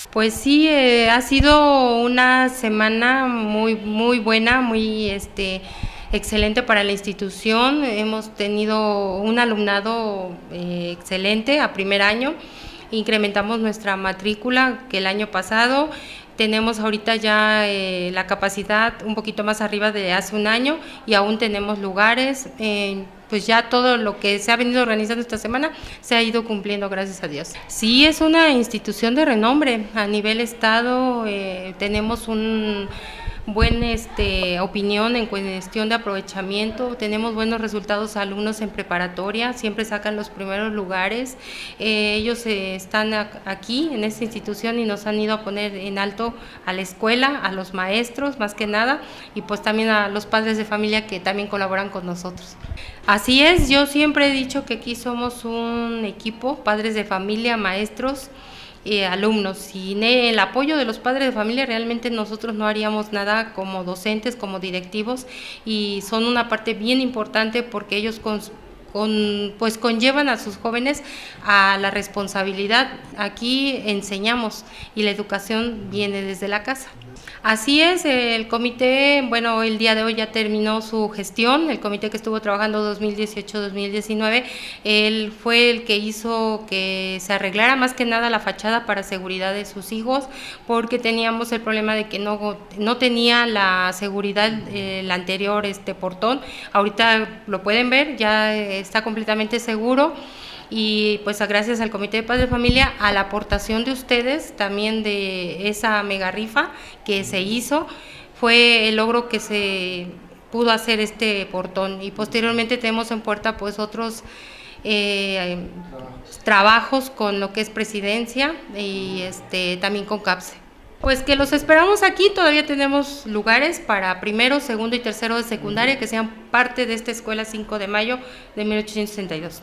Pues sí, ha sido una semana muy buena, muy excelente para la institución. Hemos tenido un alumnado excelente a primer año. Incrementamos nuestra matrícula que el año pasado. Tenemos ahorita ya la capacidad un poquito más arriba de hace un año y aún tenemos lugares. Pues ya todo lo que se ha venido organizando esta semana se ha ido cumpliendo, gracias a Dios. Sí, es una institución de renombre a nivel estado. Tenemos un buen opinión en cuestión de aprovechamiento, tenemos buenos resultados alumnos en preparatoria, siempre sacan los primeros lugares. Ellos están aquí en esta institución y nos han ido a poner en alto a la escuela, a los maestros más que nada, y pues también a los padres de familia que también colaboran con nosotros. Así es, yo siempre he dicho que aquí somos un equipo, padres de familia, maestros, alumnos. Sin el apoyo de los padres de familia realmente nosotros no haríamos nada como docentes, como directivos, y son una parte bien importante porque ellos pues conllevan a sus jóvenes a la responsabilidad. Aquí enseñamos y la educación viene desde la casa. Así es, el comité, bueno, el día de hoy ya terminó su gestión, el comité que estuvo trabajando 2018-2019, él fue el que hizo que se arreglara más que nada la fachada para seguridad de sus hijos, porque teníamos el problema de que no tenía la seguridad el anterior portón. Ahorita lo pueden ver, ya está completamente seguro. Y pues gracias al Comité de Padres de Familia, a la aportación de ustedes también de esa mega rifa que se hizo, fue el logro que se pudo hacer este portón, y posteriormente tenemos en puerta pues otros trabajos con lo que es presidencia y también con CAPSE. Pues que los esperamos aquí, todavía tenemos lugares para primero, segundo y tercero de secundaria que sean parte de esta escuela 5 de mayo de 1862.